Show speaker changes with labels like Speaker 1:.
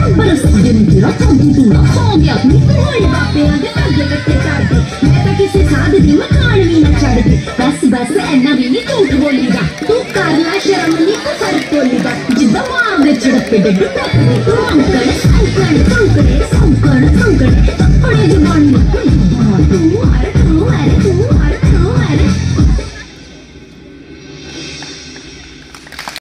Speaker 1: बरस दिन तेरा फालतू टूड़ा हो गया अपनी तुम्हारे बापे आगे लगे कट्टे काटते मैं तो किसी साध दी मकान भी न छड़ती बस बस ऐना भी नहीं झूठ बोलीगा तू करना शर्म नहीं तो फर्क बोलीगा जिद्दां मांग झड़के डड्डू टपके तू अंकड़ संकड़ संकड़े संकड़ संकड़ थप्पड़े जबानी